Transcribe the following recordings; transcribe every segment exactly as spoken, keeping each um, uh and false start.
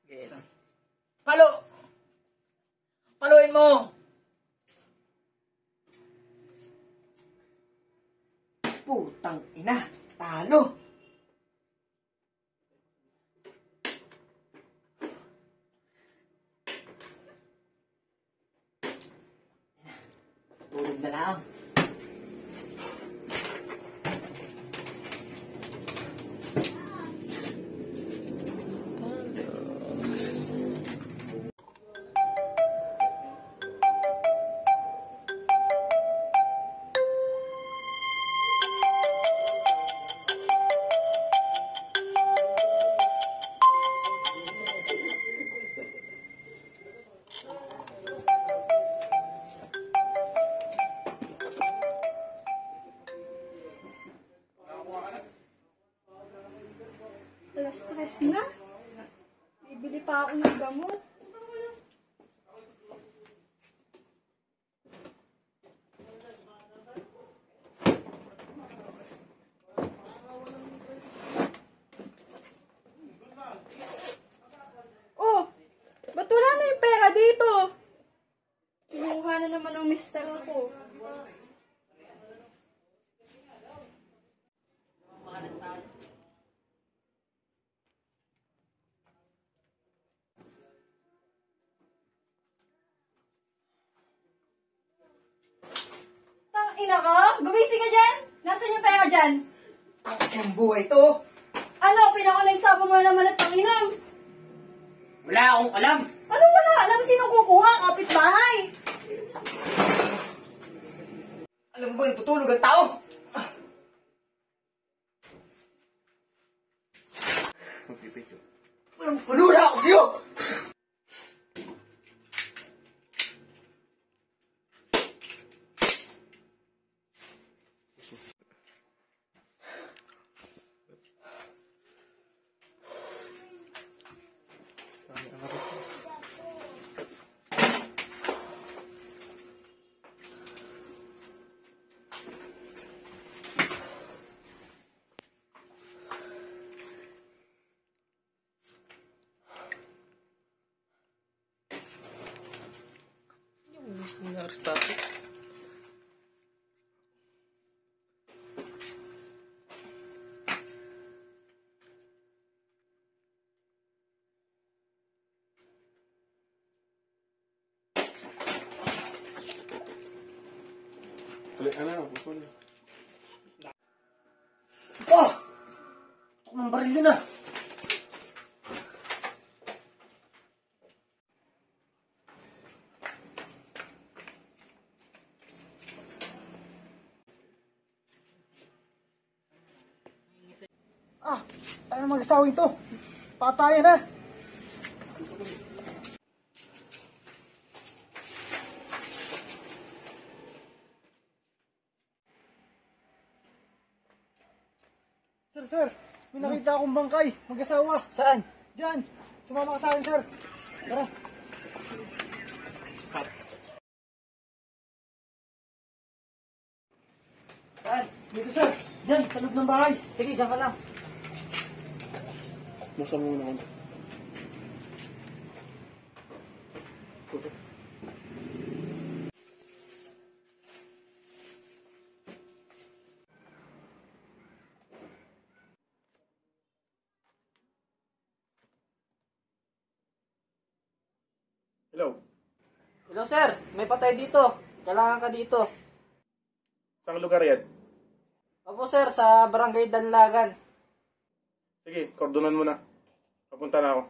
Palo! Paluin mo! Putang ina! Talo! Tulog na lang. Alas stress na. Bibili pa ako ng gamot. Oh, ba't wala na yung pera dito? Kinuha na naman ang mister ako. Ina ko? Gumising ka dyan? Nasaan yung pera dyan? Takot yung buhay to. Ano? Pinakuligsapon mo naman at panginang. Wala akong alam. Ano wala? Alam sino kukuha? Kapitbahay. Alam mo ba yung tutulog ang tao? Walang panura ako sa'yo! Gusto nyo na-arestado. Tuloy ka na, puso na. Oh! Ito ng baril yun ah! Ah! Tayo mag-asawin to! Patayan na! Sir, sir! May nakita akong bangkay! Mag-asawa! Saan? Diyan! Sumama ka sa akin, sir! Tara! Saan? Dito, sir! Diyan! Sa loob ng bahay! Sige, dyan ka lang. Nasa muna ako. Hello? Hello sir, may patay dito. Kailangan ka dito. Saan lugar yan? Opo sir, sa Barangay Danlagan. Sige, kordonan mo na. Papunta na ako.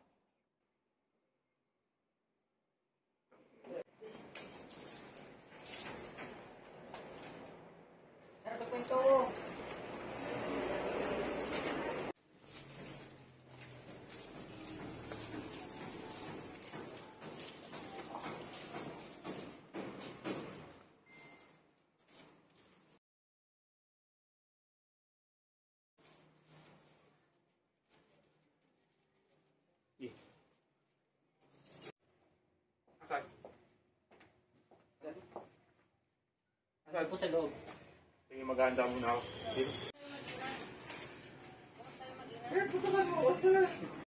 Sir, pagpinto ko. Asan? Saan po sa loob? Sige, maghahanda muna ako. Sige. Sir, putukan mo ako, sir!